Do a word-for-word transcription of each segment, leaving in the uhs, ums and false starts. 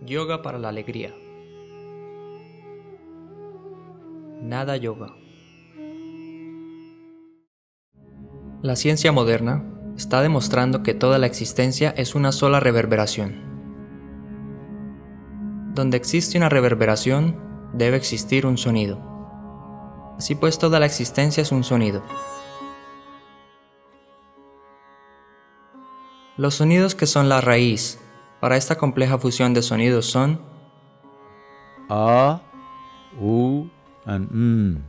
Yoga para la alegría. Nada yoga. La ciencia moderna está demostrando que toda la existencia es una sola reverberación. Donde existe una reverberación, debe existir un sonido. Así pues, toda la existencia es un sonido. Los sonidos que son la raíz para esta compleja fusión de sonidos son A, U, and M.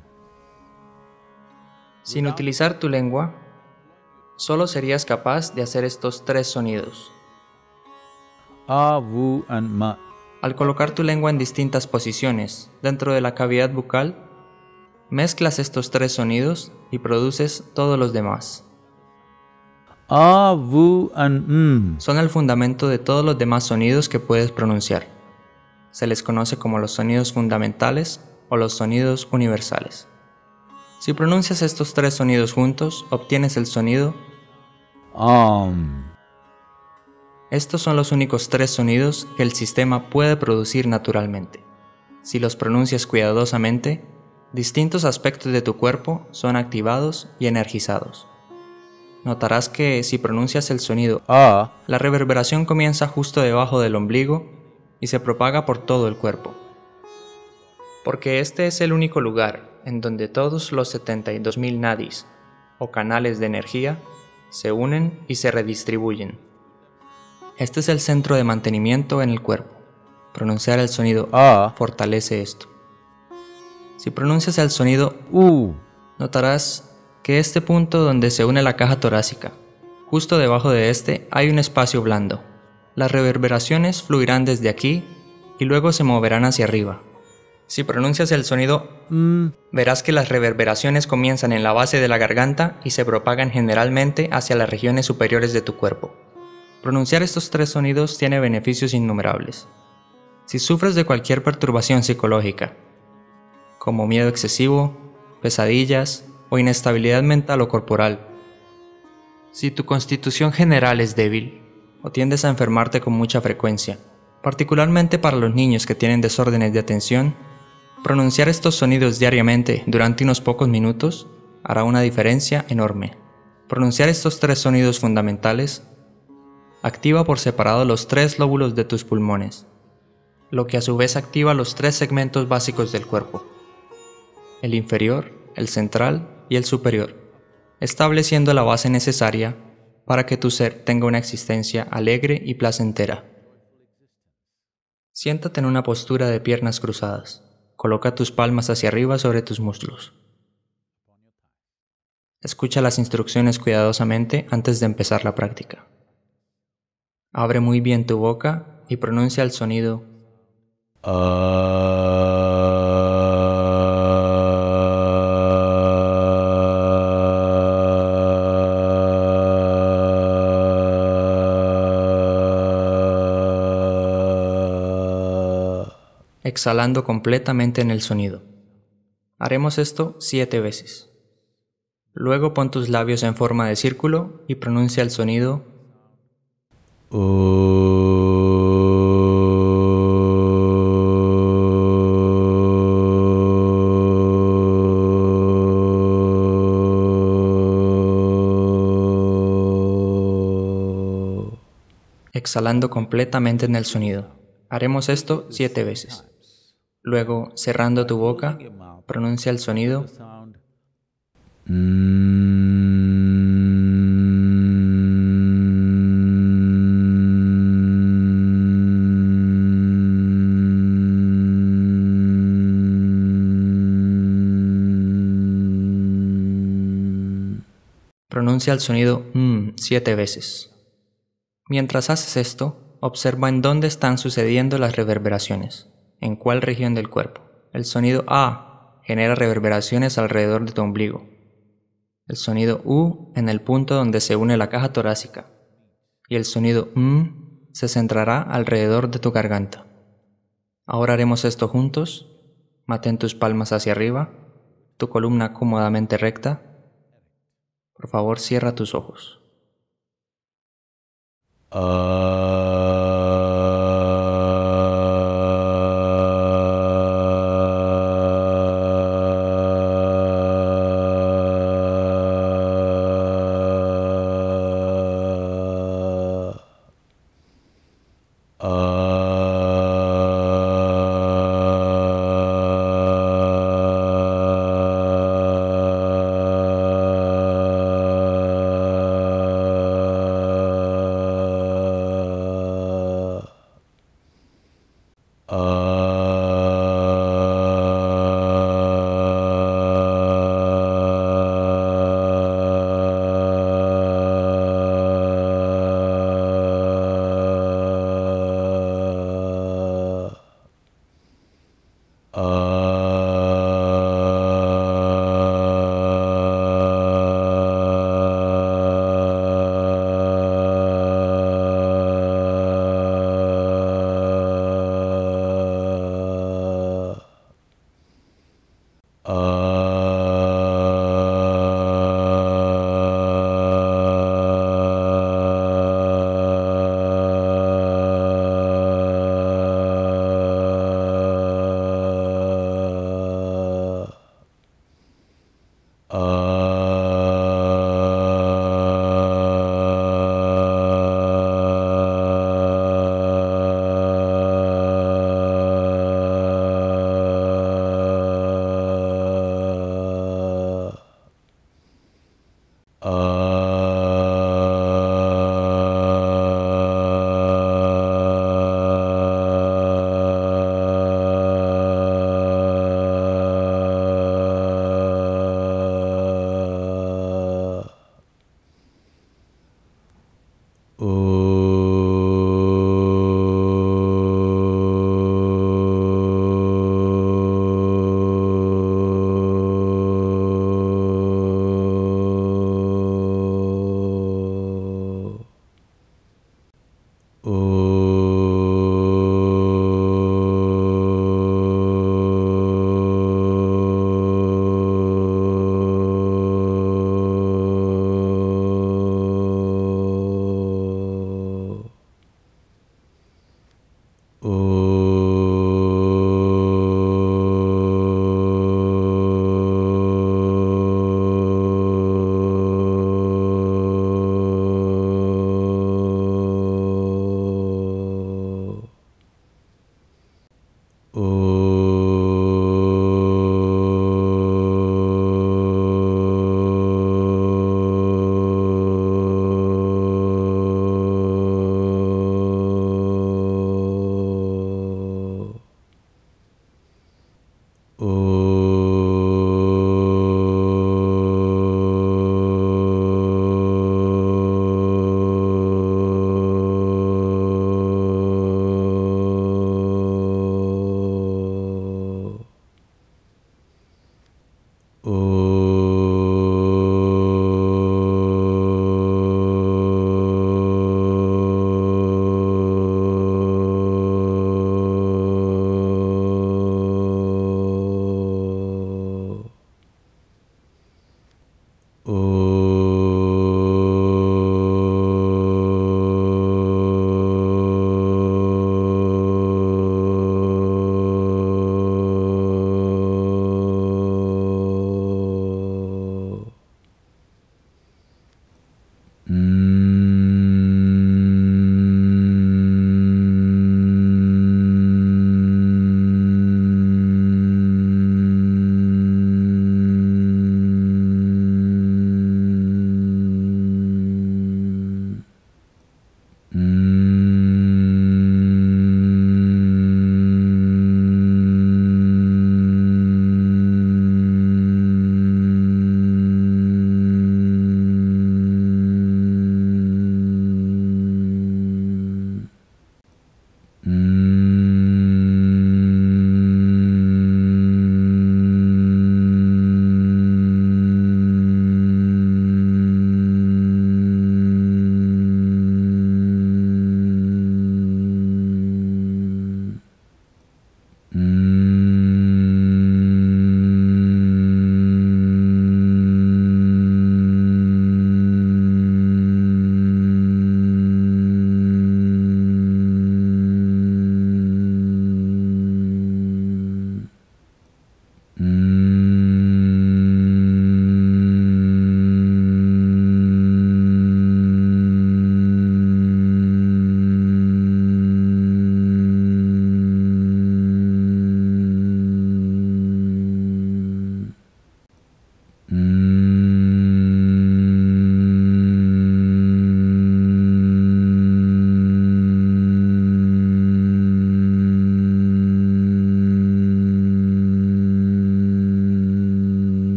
Sin utilizar tu lengua, solo serías capaz de hacer estos tres sonidos. A, U, and Ma. Al colocar tu lengua en distintas posiciones dentro de la cavidad bucal, mezclas estos tres sonidos y produces todos los demás. A, U, and M. Son el fundamento de todos los demás sonidos que puedes pronunciar. Se les conoce como los sonidos fundamentales o los sonidos universales. Si pronuncias estos tres sonidos juntos, obtienes el sonido Om. Estos son los únicos tres sonidos que el sistema puede producir naturalmente. Si los pronuncias cuidadosamente, distintos aspectos de tu cuerpo son activados y energizados. Notarás que si pronuncias el sonido A, la reverberación comienza justo debajo del ombligo y se propaga por todo el cuerpo. Porque este es el único lugar en donde todos los setenta y dos mil nadis, o canales de energía, se unen y se redistribuyen. Este es el centro de mantenimiento en el cuerpo. Pronunciar el sonido A, fortalece esto. Si pronuncias el sonido U. notarás que este punto donde se une la caja torácica, justo debajo de este hay un espacio blando. Las reverberaciones fluirán desde aquí y luego se moverán hacia arriba. Si pronuncias el sonido M. verás que las reverberaciones comienzan en la base de la garganta y se propagan generalmente hacia las regiones superiores de tu cuerpo. Pronunciar estos tres sonidos tiene beneficios innumerables. Si sufres de cualquier perturbación psicológica, como miedo excesivo, pesadillas o inestabilidad mental o corporal, si tu constitución general es débil o tiendes a enfermarte con mucha frecuencia, particularmente para los niños que tienen desórdenes de atención, pronunciar estos sonidos diariamente durante unos pocos minutos hará una diferencia enorme. Pronunciar estos tres sonidos fundamentales activa por separado los tres lóbulos de tus pulmones, lo que a su vez activa los tres segmentos básicos del cuerpo, el inferior, el central y el superior, estableciendo la base necesaria para que tu ser tenga una existencia alegre y placentera. Siéntate en una postura de piernas cruzadas. Coloca tus palmas hacia arriba sobre tus muslos. Escucha las instrucciones cuidadosamente antes de empezar la práctica. Abre muy bien tu boca y pronuncia el sonido exhalando completamente en el sonido. Haremos esto siete veces. Luego pon tus labios en forma de círculo y pronuncia el sonido exhalando completamente en el sonido. Haremos esto siete veces. Luego, cerrando tu boca, pronuncia el sonido Pronuncia el sonido mm siete veces. Mientras haces esto, observa en dónde están sucediendo las reverberaciones, en cuál región del cuerpo. El sonido A genera reverberaciones alrededor de tu ombligo. El sonido U en el punto donde se une la caja torácica. Y el sonido M se centrará alrededor de tu garganta. Ahora haremos esto juntos. Mantén tus palmas hacia arriba, tu columna cómodamente recta. Por favor, cierra tus ojos. Uh...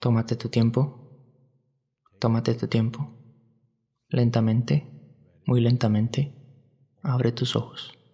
Tómate tu tiempo. Tómate tu tiempo. Lentamente, muy lentamente, abre tus ojos.